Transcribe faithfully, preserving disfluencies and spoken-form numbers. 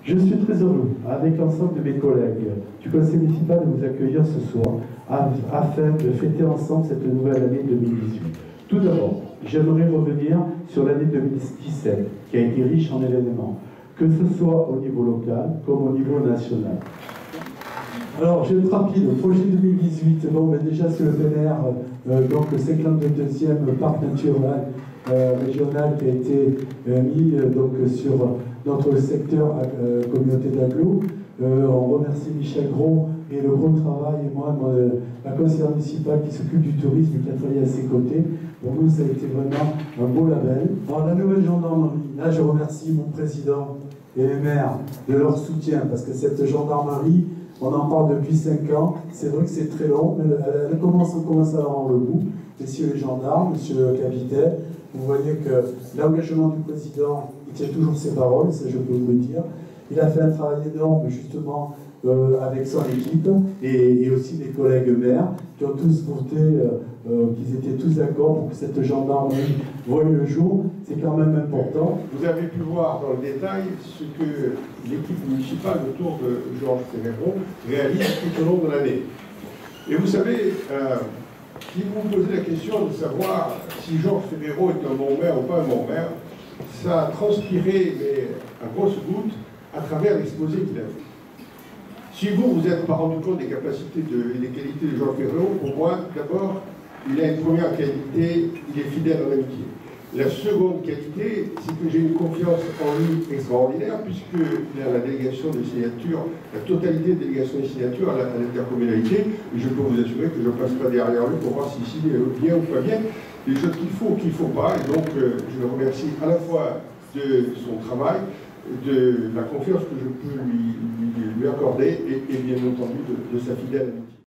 Je suis très heureux, avec l'ensemble de mes collègues du Conseil municipal, de vous accueillir ce soir afin de fêter ensemble cette nouvelle année deux mille dix-huit. Tout d'abord, j'aimerais revenir sur l'année deux mille dix-sept, qui a été riche en événements, que ce soit au niveau local comme au niveau national. Alors, je vais être rapide. Le projet deux mille dix-huit, bon, ben déjà sur le plein air, euh, donc le cinquante-deuxième parc naturel euh, régional qui a été euh, mis euh, donc, sur notre secteur euh, communauté d'agglo. Euh, on remercie Michel Gros et le gros travail, et moi, moi la conseillère municipale qui s'occupe du tourisme, qui a travaillé à ses côtés. Pour nous, ça a été vraiment un beau label. Bon, la nouvelle gendarmerie, là, je remercie mon président et les maires de leur soutien, parce que cette gendarmerie, on en parle depuis cinq ans, c'est vrai que c'est très long, mais elle, elle commence, on commence à avoir le bout. Messieurs les gendarmes, monsieur le capitaine, vous voyez que l'engagement du président, il tient toujours ses paroles, ça je peux vous le dire. Il a fait un travail énorme justement euh, avec son équipe et, et aussi les collègues maires qui ont tous voté, euh, euh, qu'ils étaient tous d'accord pour que cette gendarmerie voie le jour. C'est quand même important. Vous avez pu voir dans le détail ce que l'équipe municipale autour de Georges Ferrero réalise tout au long de l'année. Et vous savez, euh, si vous vous posez la question de savoir si Georges Ferrero est un bon maire ou pas un bon maire, ça a transpiré mais, à grosses gouttes à travers l'exposé qu'il a fait. Si vous, vous n'êtes pas rendu compte des capacités de, et des qualités de Georges Ferrero, pour moi, d'abord, il a une première qualité, il est fidèle en amitié. La seconde qualité, c'est que j'ai une confiance en lui extraordinaire, puisqu'il a la délégation des signatures, la totalité des délégations des signatures à l'intercommunalité, et je peux vous assurer que je ne passe pas derrière lui pour voir si ici est bien ou pas bien, des choses qu'il faut ou qu'il ne faut pas, et donc euh, je le remercie à la fois de son travail, de la confiance que je peux lui, lui, lui accorder, et, et bien entendu de, de sa fidèle amitié.